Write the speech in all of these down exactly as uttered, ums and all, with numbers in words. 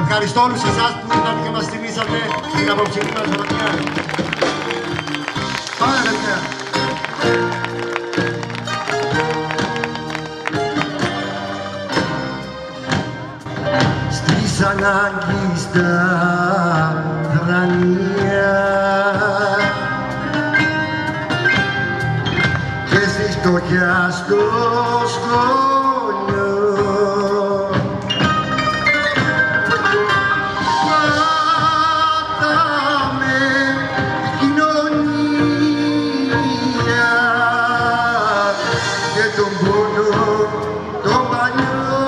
Ευχαριστώ όλους εσάς που ήρθατε και μας θυμήσατε την απόψινή μας βραδιά. Πάμε, παιδιά. Στις ανάγκης τα δρανία και στη φτωχιά στο σχολείο μάθαμε κοινωνία και τον πόνο τον παλιό.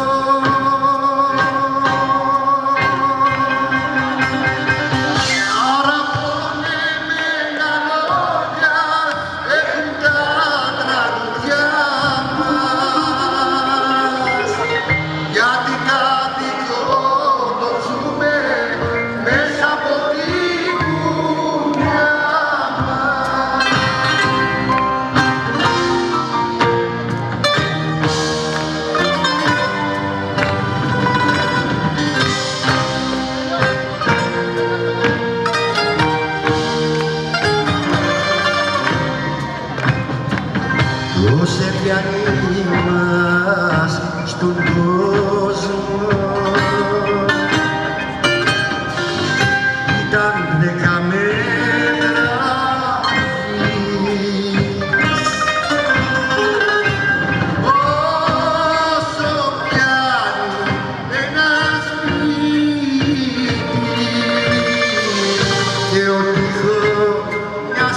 Δώσε πιανή μας στον κόσμο, ήταν δέκα μέτρα γης. Όσο πιάνει ένα σπίτι και ο τείχος μιας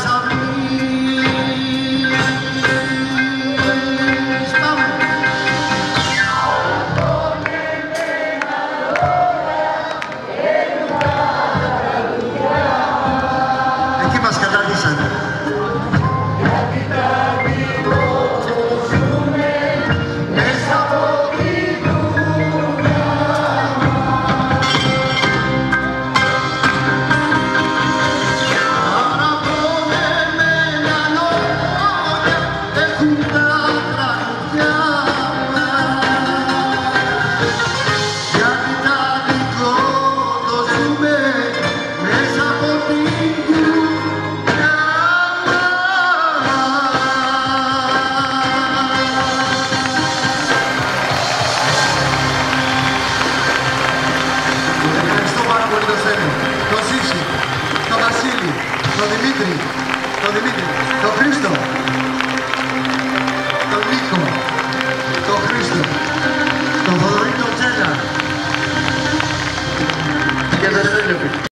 τον Σύση, τον Βασίλη, τον Δημήτρη, τον Δημήτρη, τον Χρήστο, τον Νίκο, τον Χρήστο, τον Θοδωρή, τον Τζέλα και τον Στέλιο.